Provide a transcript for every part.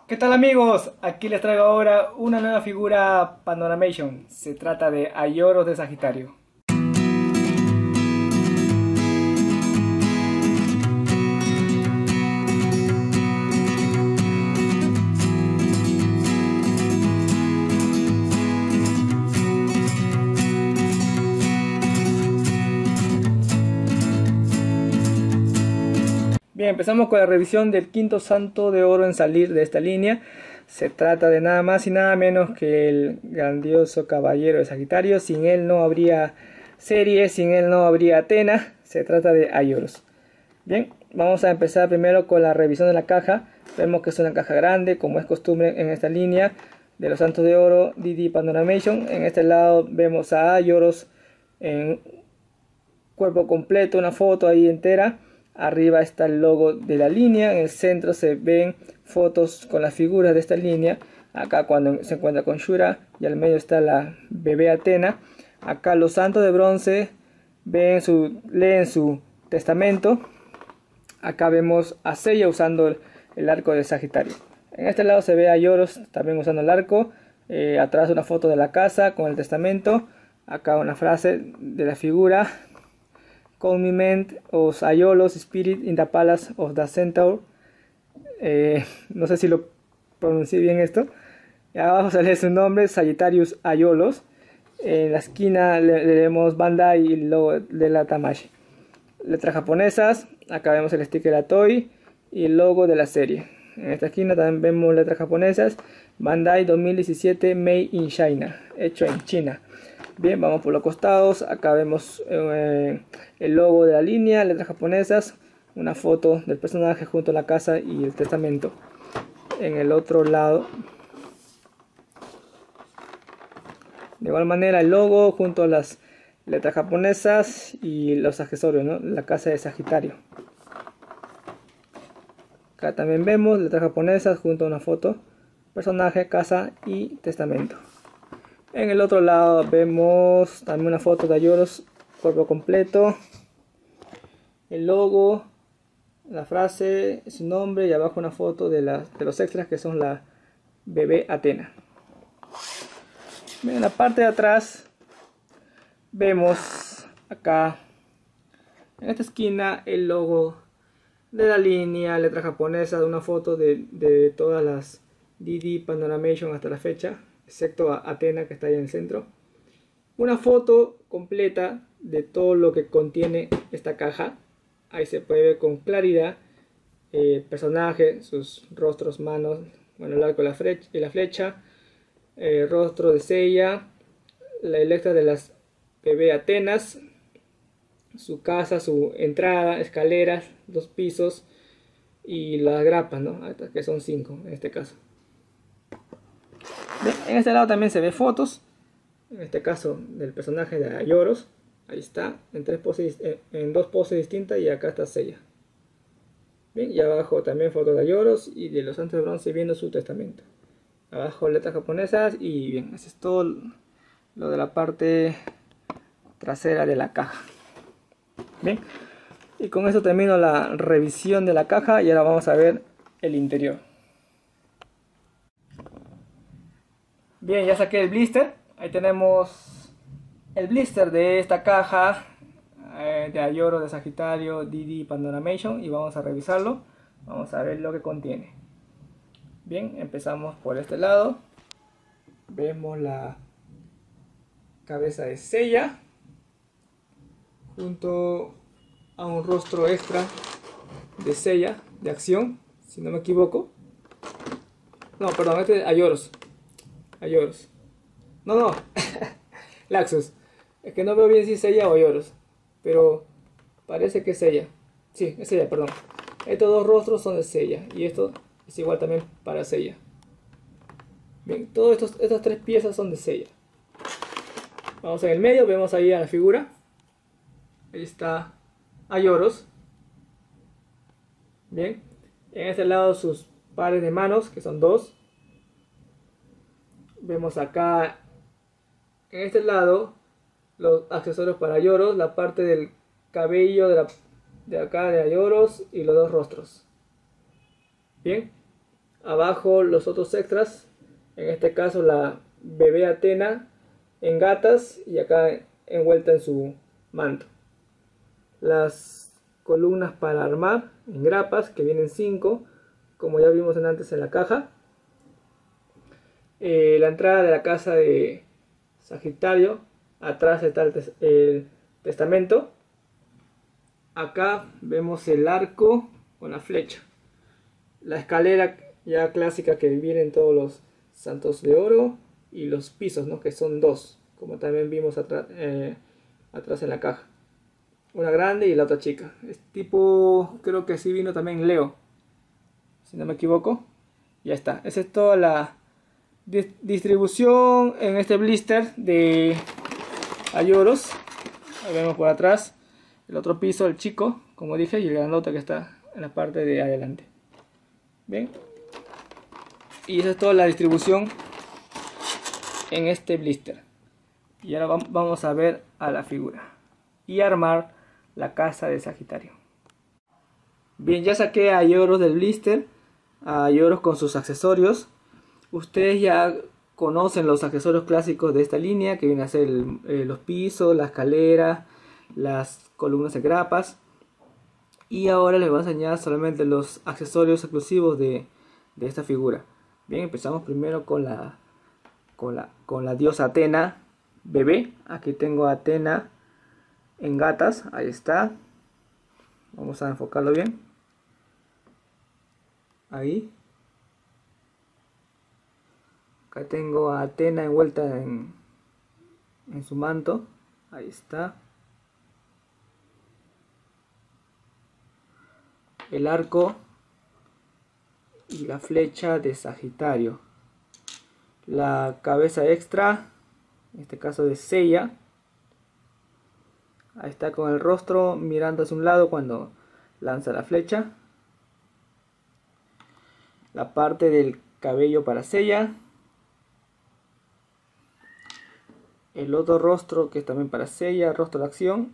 ¿Qué tal amigos? Aquí les traigo ahora una nueva figura Panoramation. Se trata de Aioros de Sagitario. Bien, empezamos con la revisión del quinto santo de oro en salir de esta línea. Se trata de nada más y nada menos que el grandioso caballero de Sagitario. Sin él no habría serie, sin él no habría Atena. Se trata de Aioros. Bien, vamos a empezar primero con la revisión de la caja. Vemos que es una caja grande, como es costumbre en esta línea de los santos de oro DD Panoramation. En este lado vemos a Aioros en cuerpo completo, una foto ahí entera. Arriba está el logo de la línea, en el centro se ven fotos con las figuras de esta línea. Acá cuando se encuentra con Shura y al medio está la bebé Atena. Acá los santos de bronce leen su testamento. Acá vemos a Seiya usando el arco de Sagitario. En este lado se ve a Aioros también usando el arco. Atrás una foto de la casa con el testamento. Acá una frase de la figura. Commitment of Aiolos Spirit in the Palace of the Centaur. No sé si lo pronuncié bien esto. Y abajo sale su nombre, Sagittarius Aiolos. En la esquina leemos Bandai y el logo de la Tamashii. Letras japonesas. Acá vemos el sticker de Toei y el logo de la serie. En esta esquina también vemos letras japonesas. Bandai 2017 Made in China. Hecho en China. Bien, vamos por los costados. Acá vemos el logo de la línea, letras japonesas, una foto del personaje junto a la casa y el testamento. En el otro lado, de igual manera, el logo junto a las letras japonesas y los accesorios, ¿no? La casa de Sagitario. Acá también vemos letras japonesas junto a una foto, personaje, casa y testamento. En el otro lado vemos también una foto de Aioros, cuerpo completo, el logo, la frase, su nombre y abajo una foto de los extras que son la bebé Atena. En la parte de atrás vemos acá en esta esquina el logo de la línea, letra japonesa, de una foto de todas las DD Panoramation hasta la fecha, excepto a Atena que está ahí en el centro. Una foto completa de todo lo que contiene esta caja. Ahí se puede ver con claridad el personaje, sus rostros, manos, bueno, el arco y la flecha, el rostro de Seiya, la electra de las bebé Atenas, su casa, su entrada, escaleras, 2 pisos y las grapas, ¿no? Que son 5 en este caso. En este lado también se ve fotos, en este caso del personaje de Aioros. Ahí está, en 2 poses distintas, y acá está Seiya. Bien, y abajo también fotos de Aioros y de los santos de bronce viendo su testamento. Abajo letras japonesas y bien, eso es todo lo de la parte trasera de la caja. Bien, y con esto termino la revisión de la caja y ahora vamos a ver el interior. Bien, ya saqué el blister. Ahí tenemos el blister de esta caja de Aioros de Sagitario DD Panoramation y vamos a revisarlo. Vamos a ver lo que contiene. Bien, empezamos por este lado. Vemos la cabeza de Seiya junto a un rostro extra de Seiya de acción, si no me equivoco. No, perdón, este es Aioros. No, Laxus. Es que no veo bien si es Seiya o Aioros, pero parece que es Seiya. Sí, es Seiya, perdón. Estos 2 rostros son de Seiya y esto es igual también para Seiya. Bien, todas estas 3 piezas son de Seiya. Vamos en el medio, vemos ahí a la figura. Ahí está Aioros. Bien, en este lado sus pares de manos, que son 2. Vemos acá en este lado los accesorios para Aioros, la parte del cabello de acá de Aioros y los 2 rostros. Bien, Abajo los otros extras, en este caso la bebé Athena en gatas y acá envuelta en su manto. Las columnas para armar en grapas, que vienen 5, como ya vimos antes en la caja. La entrada de la casa de Sagitario, atrás está el testamento. Acá vemos el arco con la flecha. La escalera ya clásica que vienen todos los santos de oro y los pisos, ¿no? Que son 2, como también vimos atrás en la caja. Una grande y la otra chica. Es tipo, creo que así vino también Leo, si no me equivoco. Ya está. Esa es toda la distribución en este blister de Ayoros. Ahí vemos por atrás el otro piso, el chico, como dije, y el grandote que está en la parte de adelante. Bien. Y esa es toda la distribución en este blister. Y ahora vamos a ver a la figura y armar la casa de Sagitario. Bien, ya saqué a Ayoros del blister, a Ayoros con sus accesorios. Ustedes ya conocen los accesorios clásicos de esta línea, que vienen a ser los pisos, la escalera, las columnas de grapas. Y ahora les voy a enseñar solamente los accesorios exclusivos de esta figura. Bien, empezamos primero con la diosa Athena bebé. Aquí tengo a Athena en gatas, ahí está. Vamos a enfocarlo bien. Ahí. Acá tengo a Athena envuelta en su manto. Ahí está. El arco y la flecha de Sagitario. La cabeza extra, en este caso de Seiya. Ahí está con el rostro mirando hacia un lado cuando lanza la flecha. La parte del cabello para Seiya. El otro rostro que es también para Seiya, rostro de acción.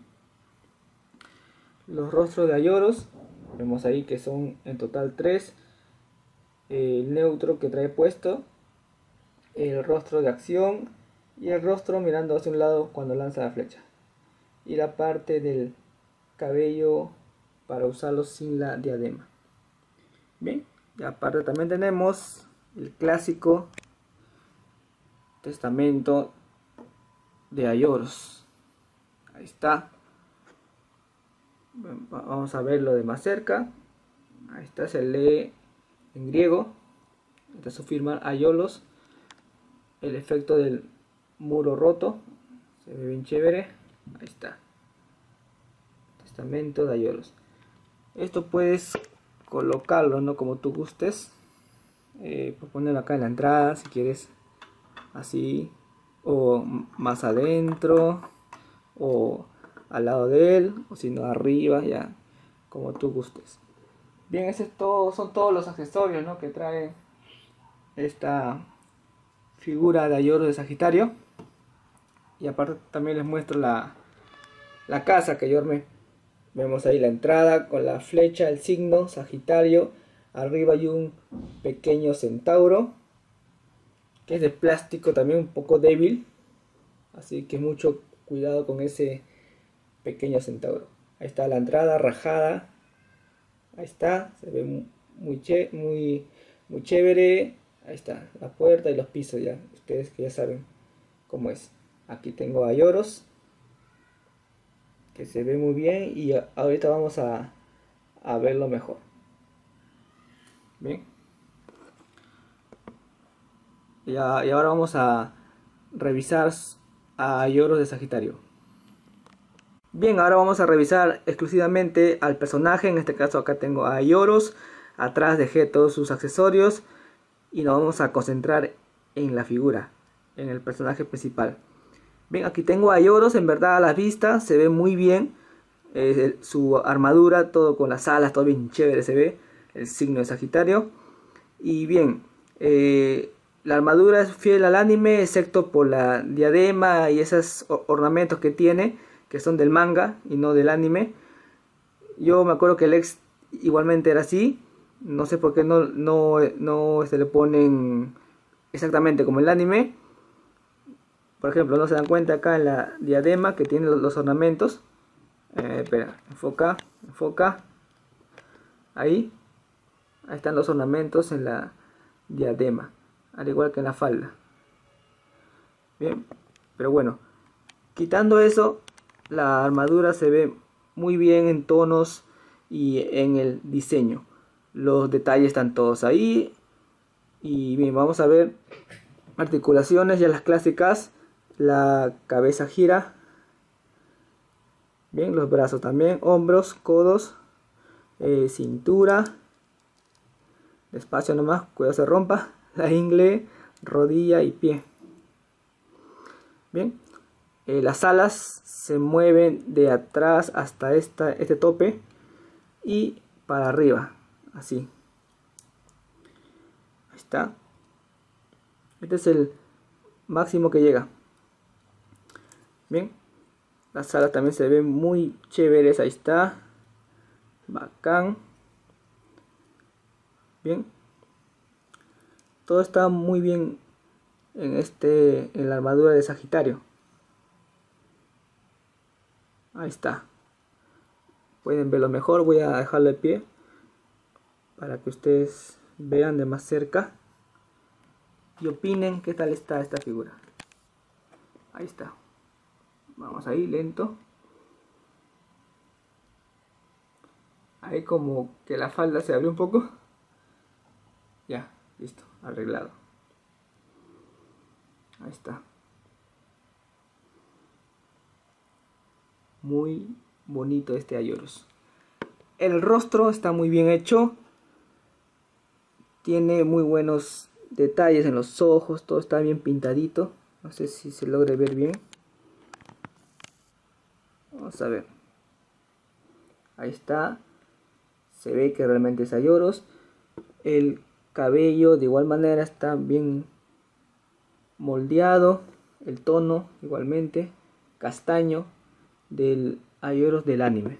Los rostros de Ayoros, vemos ahí que son en total 3. El neutro que trae puesto, el rostro de acción y el rostro mirando hacia un lado cuando lanza la flecha. Y la parte del cabello para usarlo sin la diadema. Bien, y aparte también tenemos el clásico testamento de Ayoros. Ahí está. Vamos a verlo de más cerca. Ahí está, se lee en griego. Está su firma Ayolos. El efecto del muro roto. Se ve bien chévere. Ahí está. Testamento de Ayolos. Esto puedes colocarlo, ¿no? Como tú gustes. Puedes ponerlo acá en la entrada si quieres. Así. O más adentro. O al lado de él. O si no arriba. Ya. Como tú gustes. Bien, ese es todo, son todos los accesorios, ¿no? Que trae esta figura de Ayoros de Sagitario. Y aparte también les muestro la casa que yo armé. Vemos ahí la entrada con la flecha, el signo Sagitario. Arriba hay un pequeño centauro, que es de plástico también un poco débil. Así que mucho cuidado con ese pequeño centauro. Ahí está la entrada rajada. Ahí está, se ve muy chévere. Ahí está la puerta y los pisos ya. Ustedes que ya saben cómo es. Aquí tengo a Ayoros, que se ve muy bien. Y ahorita vamos a verlo mejor. Bien. Y ahora vamos a revisar a Ayoros de Sagitario. Bien, ahora vamos a revisar exclusivamente al personaje. En este caso acá tengo a Ayoros. Atrás dejé todos sus accesorios. Y nos vamos a concentrar en la figura, en el personaje principal. Bien, aquí tengo a Ayoros. En verdad a la vista se ve muy bien. Su armadura, todo con las alas, todo bien chévere se ve. El signo de Sagitario. Y bien, la armadura es fiel al anime, excepto por la diadema y esos ornamentos que tiene, que son del manga y no del anime. Yo me acuerdo que el ex igualmente era así. No sé por qué no le ponen exactamente como el anime. Por ejemplo, no se dan cuenta acá en la diadema que tiene los ornamentos. Espera, enfoca, enfoca. Ahí están los ornamentos en la diadema, al igual que en la falda. Bien, pero bueno, quitando eso, la armadura se ve muy bien en tonos y en el diseño. Los detalles están todos ahí. Y bien, vamos a ver articulaciones, ya las clásicas. La cabeza gira. Bien, los brazos también, hombros, codos, cintura. Despacio nomás, cuidado se rompa. La ingle, rodilla y pie. Bien, las alas se mueven de atrás hasta este tope y para arriba, así. Ahí está. Este es el máximo que llega. Bien, las alas también se ven muy chéveres, ahí está. Bacán. Bien, todo está muy bien en la armadura de Sagitario. Ahí está. Pueden verlo mejor. Voy a dejarlo de pie para que ustedes vean de más cerca y opinen qué tal está esta figura. Ahí está. Vamos ahí, lento. Ahí como que la falda se abrió un poco. Ya, listo, arreglado. Ahí está. Muy bonito este Aioros. El rostro está muy bien hecho. Tiene muy buenos detalles en los ojos. Todo está bien pintadito. No sé si se logre ver bien. Vamos a ver. Ahí está. Se ve que realmente es Aioros. El cabello de igual manera está bien moldeado. El tono igualmente castaño del Aioros del anime.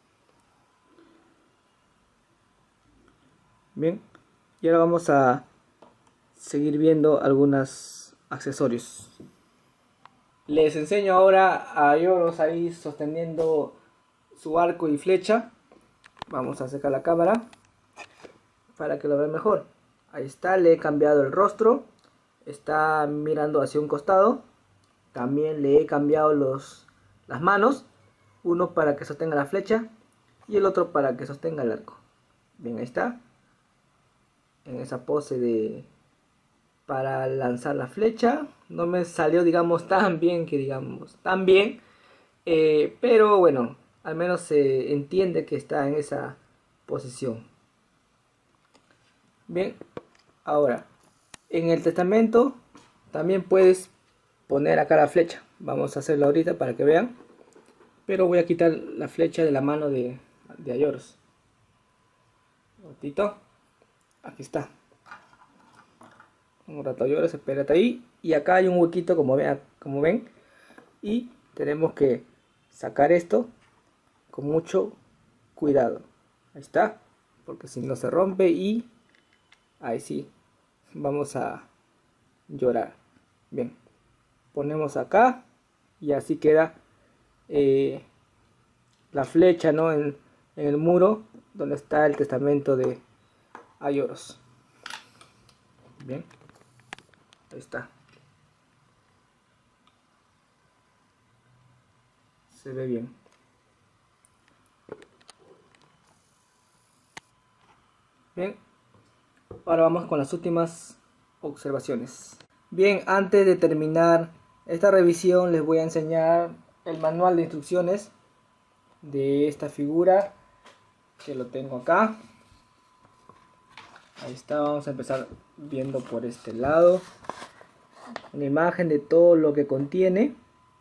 Bien, y ahora vamos a seguir viendo algunos accesorios. Les enseño ahora a Aioros ahí sosteniendo su arco y flecha. Vamos a acercar la cámara para que lo vean mejor. Ahí está, le he cambiado el rostro. Está mirando hacia un costado. También le he cambiado las manos. Uno para que sostenga la flecha y el otro para que sostenga el arco. Bien, ahí está. En esa pose para lanzar la flecha. No me salió, digamos, tan bien que digamos, tan bien. Pero bueno, al menos se entiende que está en esa posición. Bien, ahora, en el testamento también puedes poner acá la flecha. Vamos a hacerlo ahorita para que vean. Pero voy a quitar la flecha de la mano de Aioros. Un ratito. Aquí está. Un rato Aioros, espérate ahí. Y acá hay un huequito como ven. Y tenemos que sacar esto con mucho cuidado. Ahí está. Porque si no se rompe y ahí sí vamos a llorar. Bien. Ponemos acá y así queda la flecha, ¿no? En el muro donde está el testamento de Aioros. Bien. Ahí está. Se ve bien. Bien. Ahora vamos con las últimas observaciones. Bien, antes de terminar esta revisión les voy a enseñar el manual de instrucciones de esta figura, que lo tengo acá. Ahí está, vamos a empezar viendo por este lado. Una imagen de todo lo que contiene.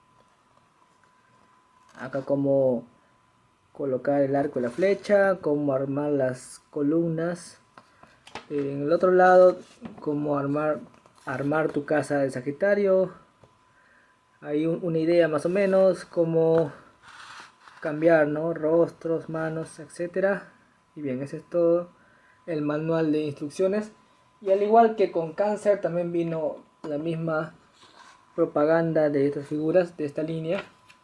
Acá cómo colocar el arco y la flecha, cómo armar las columnas. En el otro lado, cómo armar tu casa de Sagitario. Hay una idea más o menos, cómo cambiar, ¿no? Rostros, manos, etcétera. Y bien, eso es todo. el manual de instrucciones. Y al igual que con Cáncer, también vino la misma propaganda de estas figuras, de esta línea.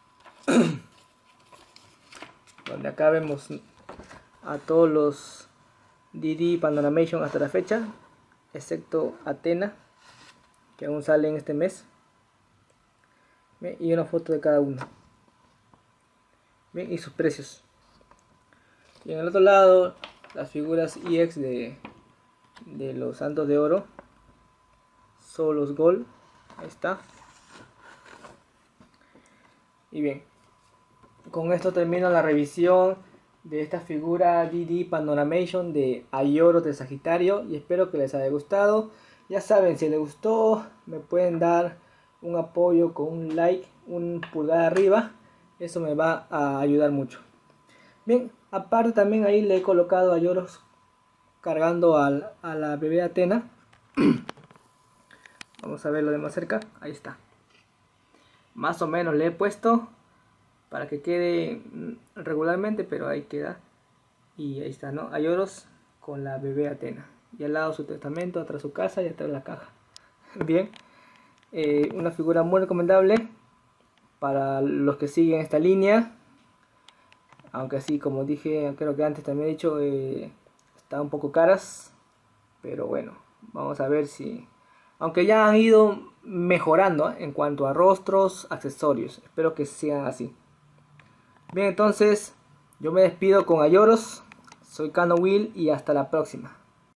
Donde acá vemos a todos los DD Panoramation hasta la fecha, excepto Athena, que aún sale en este mes. Bien, y una foto de cada uno. Bien, y sus precios. Y en el otro lado, las figuras EX de los Santos de Oro. Solos Gold. Ahí está. Y bien, con esto termino la revisión de esta figura DD Panoramation de Ayoro de Sagitario. Y espero que les haya gustado. Ya saben, si les gustó, me pueden dar un apoyo con un like, un pulgar arriba. Eso me va a ayudar mucho. Bien, aparte también ahí le he colocado a Ayoros cargando a la bebé Athena. Vamos a verlo de más cerca. Ahí está. Más o menos le he puesto para que quede regularmente, pero ahí queda. Y ahí está, ¿no? Ayoros con la bebé Athena. Y al lado su testamento, atrás su casa y atrás la caja. Bien. Una figura muy recomendable para los que siguen esta línea. Aunque así, como dije, creo que antes también he dicho, está un poco caras. Pero bueno, vamos a ver si... Aunque ya han ido mejorando en cuanto a rostros, accesorios. Espero que sigan así. Bien, entonces yo me despido con Ayoros. Soy Cano Will y hasta la próxima.